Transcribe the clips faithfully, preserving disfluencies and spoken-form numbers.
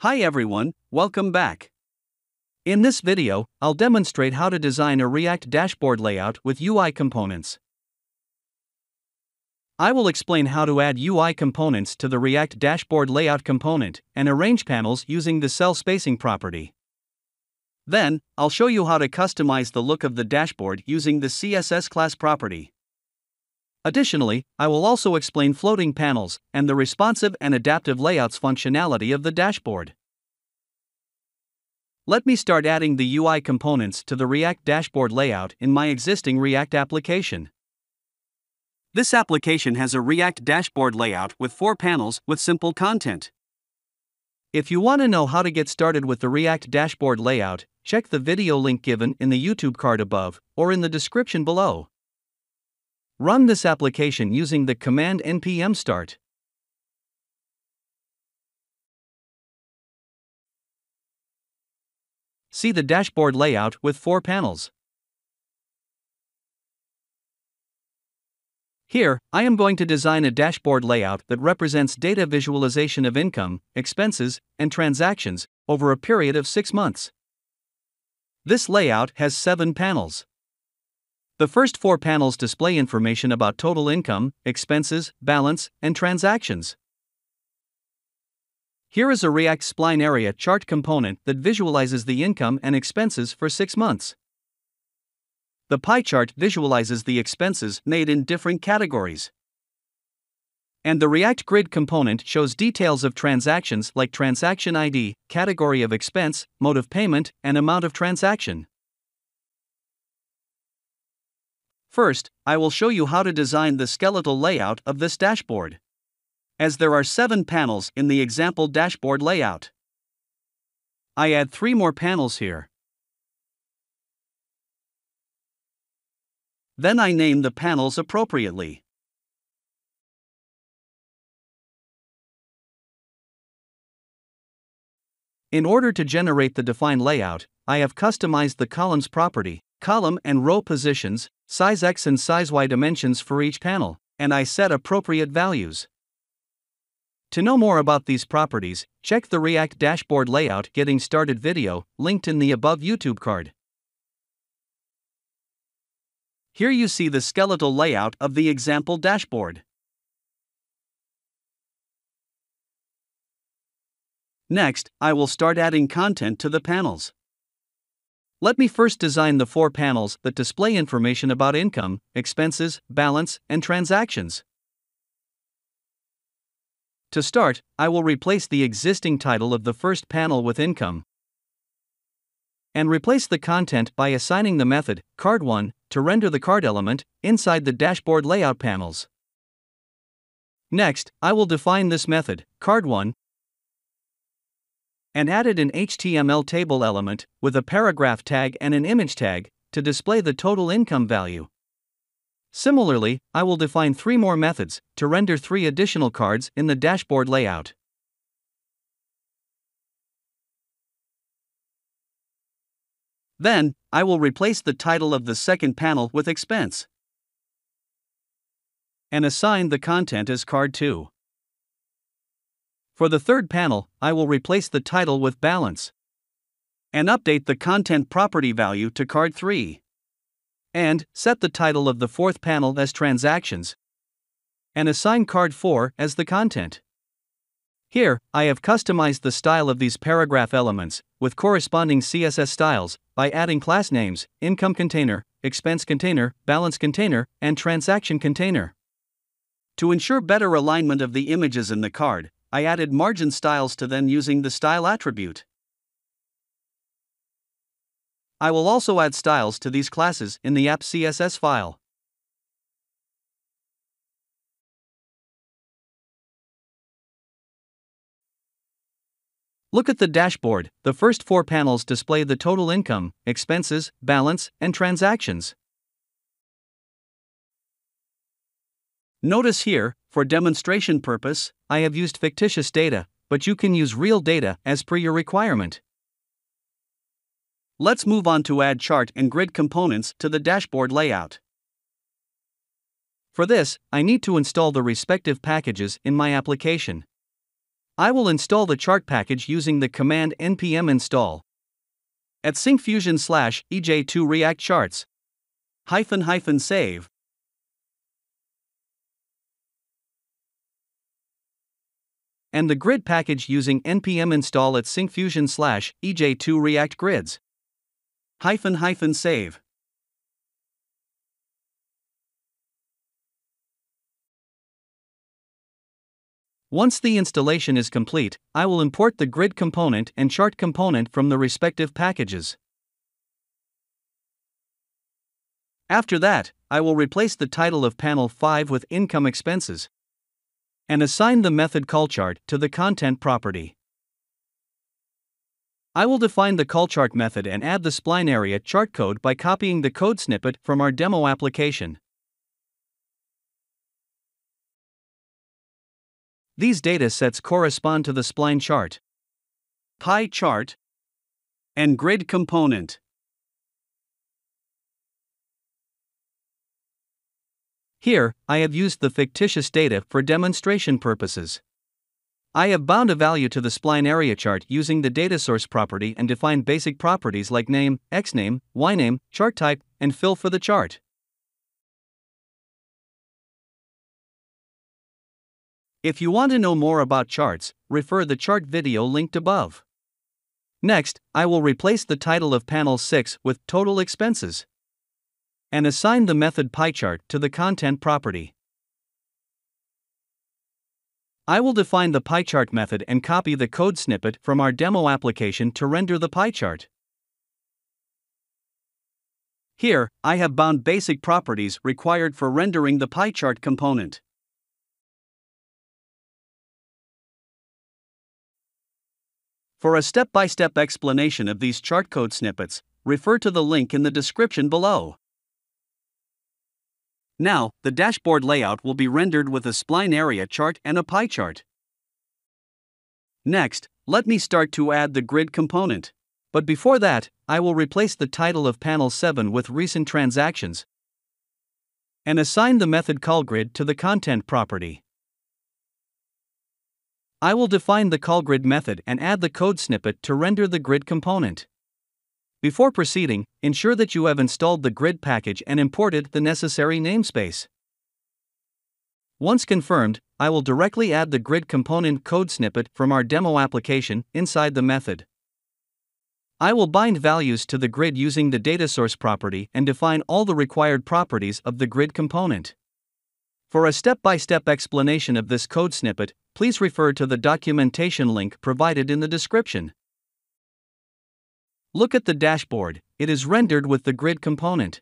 Hi everyone, welcome back. In this video, I'll demonstrate how to design a React dashboard layout with U I components. I will explain how to add U I components to the React dashboard layout component and arrange panels using the cell spacing property. Then, I'll show you how to customize the look of the dashboard using the cssClass property. Additionally, I will also explain floating panels and the responsive and adaptive layouts functionality of the dashboard. Let me start adding the U I components to the React dashboard layout in my existing React application. This application has a React dashboard layout with four panels with simple content. If you want to know how to get started with the React dashboard layout, check the video link given in the YouTube card above or in the description below. Run this application using the command npm start. See the dashboard layout with four panels. Here, I am going to design a dashboard layout that represents data visualization of income, expenses, and transactions over a period of six months. This layout has seven panels. The first four panels display information about total income, expenses, balance, and transactions. Here is a React Spline Area chart component that visualizes the income and expenses for six months. The pie chart visualizes the expenses made in different categories. And the React Grid component shows details of transactions like transaction I D, category of expense, mode of payment, and amount of transaction. First, I will show you how to design the skeletal layout of this dashboard, as there are seven panels in the example dashboard layout. I add three more panels here. Then I name the panels appropriately. In order to generate the defined layout, I have customized the columns property, column and row positions, size X and size Y dimensions for each panel, and I set appropriate values. To know more about these properties, check the React dashboard layout getting started video, linked in the above YouTube card. Here you see the skeletal layout of the example dashboard. Next, I will start adding content to the panels. Let me first design the four panels that display information about income, expenses, balance, and transactions. To start, I will replace the existing title of the first panel with income, and replace the content by assigning the method card one to render the card element inside the dashboard layout panels. Next, I will define this method card one and added an H T M L table element with a paragraph tag and an image tag to display the total income value. Similarly, I will define three more methods to render three additional cards in the dashboard layout. Then, I will replace the title of the second panel with expense and assign the content as card two. For the third panel, I will replace the title with balance and update the content property value to card three. And set the title of the fourth panel as transactions and assign card four as the content. Here, I have customized the style of these paragraph elements with corresponding C S S styles by adding class names, income container, expense container, balance container, and transaction container. To ensure better alignment of the images in the card, I added margin styles to them using the style attribute. I will also add styles to these classes in the app.css file. Look at the dashboard. The first four panels display the total income, expenses, balance, and transactions. Notice here, for demonstration purpose, I have used fictitious data, but you can use real data as per your requirement. Let's move on to add chart and grid components to the dashboard layout. For this, I need to install the respective packages in my application. I will install the chart package using the command npm install at Syncfusion slash E J two React Charts hyphen hyphen save. And the grid package using npm install at Syncfusion slash E J two React Grids hyphen hyphen save. Once the installation is complete, I will import the grid component and chart component from the respective packages. After that, I will replace the title of panel five with income expenses and assign the method callChart to the content property. I will define the callChart method and add the Spline Area chart code by copying the code snippet from our demo application. These data sets correspond to the spline chart, pie chart, and grid component. Here, I have used the fictitious data for demonstration purposes. I have bound a value to the Spline Area chart using the dataSource property and defined basic properties like name, xname, yname, chart type, and fill for the chart. If you want to know more about charts, refer the chart video linked above. Next, I will replace the title of panel six with total expenses and assign the method pieChart to the content property. I will define the pieChart method and copy the code snippet from our demo application to render the pieChart. Here, I have bound basic properties required for rendering the pieChart component. For a step-by-step explanation of these chart code snippets, refer to the link in the description below. Now, the dashboard layout will be rendered with a Spline Area chart and a pie chart. Next, let me start to add the grid component. But before that, I will replace the title of panel seven with recent transactions and assign the method callGrid to the content property. I will define the callGrid method and add the code snippet to render the grid component. Before proceeding, ensure that you have installed the grid package and imported the necessary namespace. Once confirmed, I will directly add the grid component code snippet from our demo application inside the method. I will bind values to the grid using the dataSource property and define all the required properties of the grid component. For a step-by-step explanation of this code snippet, please refer to the documentation link provided in the description. Look at the dashboard, it is rendered with the grid component.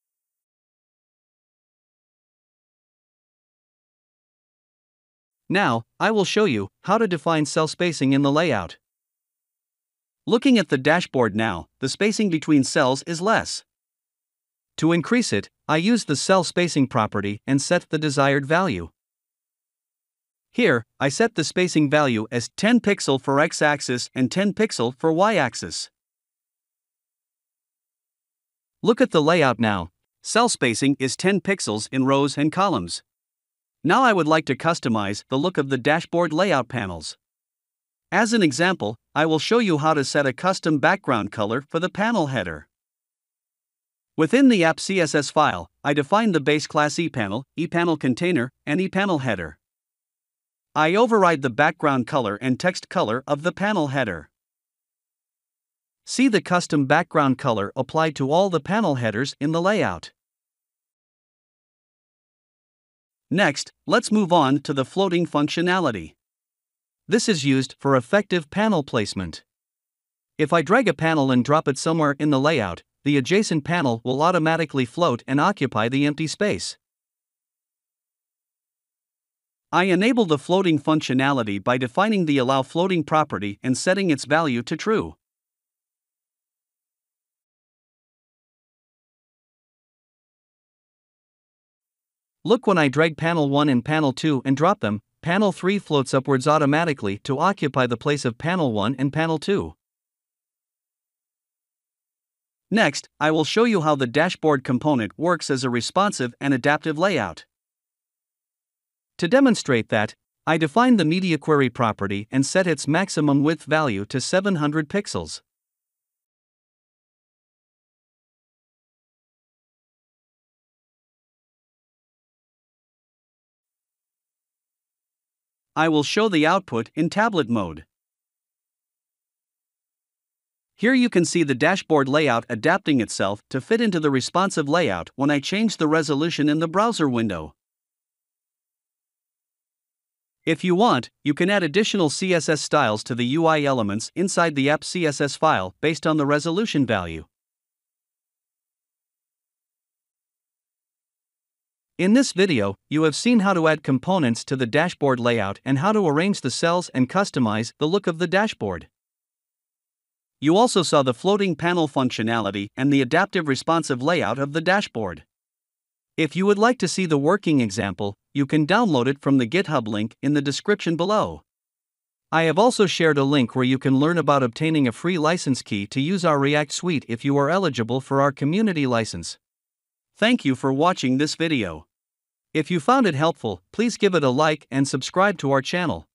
Now, I will show you how to define cell spacing in the layout. Looking at the dashboard now, the spacing between cells is less. To increase it, I use the cell spacing property and set the desired value. Here, I set the spacing value as ten pixel for x-axis and ten pixel for y-axis. Look at the layout now. Cell spacing is ten pixels in rows and columns. Now I would like to customize the look of the dashboard layout panels. As an example, I will show you how to set a custom background color for the panel header. Within the app C S S file, I define the base class ePanel, ePanel container, and ePanel header. I override the background color and text color of the panel header. See the custom background color applied to all the panel headers in the layout. Next, let's move on to the floating functionality. This is used for effective panel placement. If I drag a panel and drop it somewhere in the layout, the adjacent panel will automatically float and occupy the empty space. I enable the floating functionality by defining the allow floating property and setting its value to true. Look, when I drag panel one and panel two and drop them, panel three floats upwards automatically to occupy the place of panel one and panel two. Next, I will show you how the dashboard component works as a responsive and adaptive layout. To demonstrate that, I defined the media query property and set its maximum width value to seven hundred pixels. I will show the output in tablet mode. Here you can see the dashboard layout adapting itself to fit into the responsive layout when I change the resolution in the browser window. If you want, you can add additional C S S styles to the U I elements inside the app C S S file based on the resolution value. In this video, you have seen how to add components to the dashboard layout and how to arrange the cells and customize the look of the dashboard. You also saw the floating panel functionality and the adaptive responsive layout of the dashboard. If you would like to see the working example, you can download it from the GitHub link in the description below. I have also shared a link where you can learn about obtaining a free license key to use our React suite if you are eligible for our community license. Thank you for watching this video. If you found it helpful, please give it a like and subscribe to our channel.